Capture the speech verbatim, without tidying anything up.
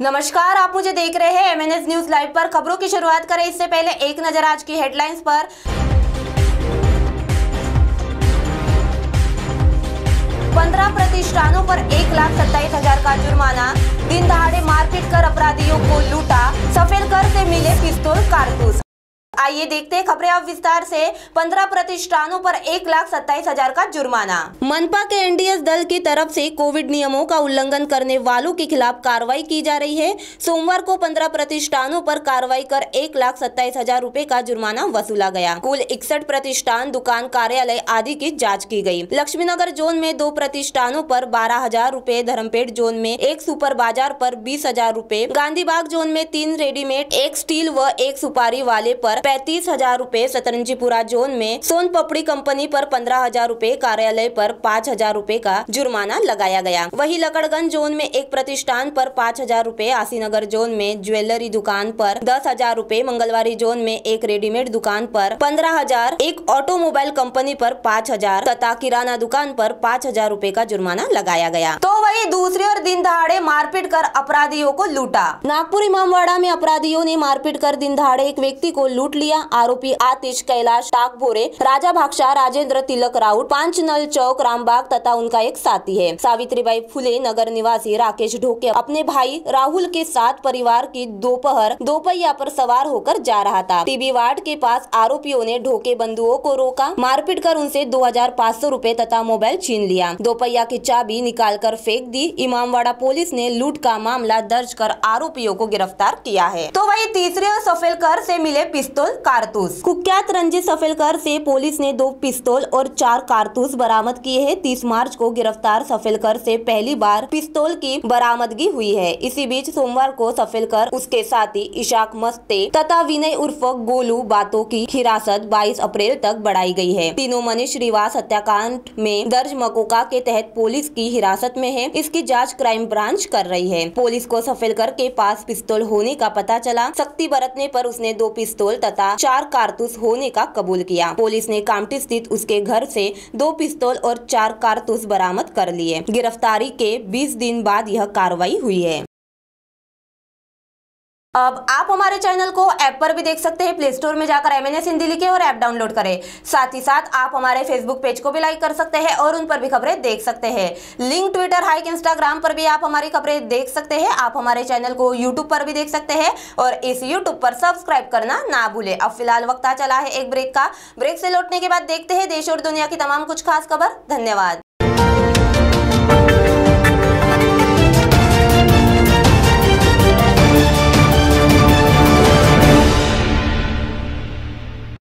नमस्कार, आप मुझे देख रहे हैं एमएनएस न्यूज लाइव पर। खबरों की शुरुआत करें इससे पहले एक नजर आज की हेडलाइंस पर। पंद्रह प्रतिष्ठानों पर एक लाख सत्ताईस हजार का जुर्माना। दिन दहाड़े मारपीट कर अपराधियों को लूटा। सफेद कर से मिले पिस्तौल कारतूस। आइए देखते हैं खबरें अब विस्तार से। पंद्रह प्रतिष्ठानों पर एक लाख सत्ताईस हजार का जुर्माना। मनपा के एनडीएस दल की तरफ से कोविड नियमों का उल्लंघन करने वालों के खिलाफ कार्रवाई की जा रही है। सोमवार को पंद्रह प्रतिष्ठानों पर कार्रवाई कर एक लाख सत्ताईस हजार रूपए का जुर्माना वसूला गया। कुल इकसठ प्रतिष्ठान, दुकान, कार्यालय आदि की जाँच की गयी। लक्ष्मीनगर जोन में दो प्रतिष्ठानों पर बारह हजार रूपए, धर्मपेट जोन में एक सुपर बाजार पर बीस हजार रूपए, गांधीबाग जोन में तीन रेडीमेड, एक स्टील व एक सुपारी वाले पर पैंतीस हजार रूपए, सतरंजीपुरा जोन में सोन पपड़ी कंपनी पर पंद्रह हजार रूपए, कार्यालय पर पाँच हजार रूपए का जुर्माना लगाया गया। वहीं लकड़गंज जोन में एक प्रतिष्ठान पर पाँच हजार रूपए, आशीनगर जोन में ज्वेलरी दुकान पर दस हजार रूपए, मंगलवारी जोन में एक रेडीमेड दुकान पर पंद्रह हजार, एक ऑटोमोबाइल कंपनी पर पाँच हजार तथा किराना दुकान पर पाँच हजार रूपए का जुर्माना लगाया गया। तो वही दूसरी ओर दिन दहाड़े मारपीट कर अपराधियों को लूटा। नागपुर इमामवाड़ा में अपराधियों ने मारपीट कर दिन दहाड़े एक व्यक्ति को लूट लिया। आरोपी आतिश, कैलाश टाकभोरे, राजा भागशा, राजेंद्र तिलक राउत, पांचनल चौक, रामबाग तथा उनका एक साथी है। सावित्रीबाई फुले नगर निवासी राकेश ढोके अपने भाई राहुल के साथ परिवार की दोपहर दोपहिया पर सवार होकर जा रहा था। टीबी वार्ड के पास आरोपियों ने ढोके बंधुओं को रोका, मारपीट कर उनसे दो हजार पाँच सौ रूपए तथा मोबाइल छीन लिया। दोपहिया की चाबी निकाल कर फेंक दी। इमामवाड़ा पुलिस ने लूट का मामला दर्ज कर आरोपियों को गिरफ्तार किया है। तो वही तीसरे और सफेलकर से मिले पिस्तौल कारतूस। कुख्यात रंजित सफेलकर से पुलिस ने दो पिस्तौल और चार कारतूस बरामद किए हैं। तीस मार्च को गिरफ्तार सफेलकर से पहली बार पिस्तौल की बरामदगी हुई है। इसी बीच सोमवार को सफेलकर, उसके साथी इशाक मस्ते तथा विनय उर्फ गोलू बातों की हिरासत बाईस अप्रैल तक बढ़ाई गई है। तीनों मनीष श्रीवास हत्याकांड में दर्ज मकोका के तहत पुलिस की हिरासत में है। इसकी जाँच क्राइम ब्रांच कर रही है। पुलिस को सफेलकर के पास पिस्तौल होने का पता चला। सख्ती बरतने पर उसने दो पिस्तौल तथा चार कारतूस होने का कबूल किया। पुलिस ने कामठी स्थित उसके घर से दो पिस्तौल और चार कारतूस बरामद कर लिए। गिरफ्तारी के बीस दिन बाद यह कार्रवाई हुई है। अब आप हमारे चैनल को ऐप पर भी देख सकते हैं। प्ले स्टोर में जाकर एमएनएस हिंदी लिखें और ऐप डाउनलोड करें। साथ ही साथ आप हमारे फेसबुक पेज को भी लाइक कर सकते हैं और उन पर भी खबरें देख सकते हैं। लिंक ट्विटर, हाइक, इंस्टाग्राम पर भी आप हमारी खबरें देख सकते हैं। आप हमारे चैनल को यूट्यूब पर भी देख सकते हैं और इस यूट्यूब पर सब्सक्राइब करना ना भूले। अब फिलहाल वक्त आ चला है एक ब्रेक का। ब्रेक से लौटने के बाद देखते हैं देश और दुनिया की तमाम कुछ खास खबर। धन्यवाद।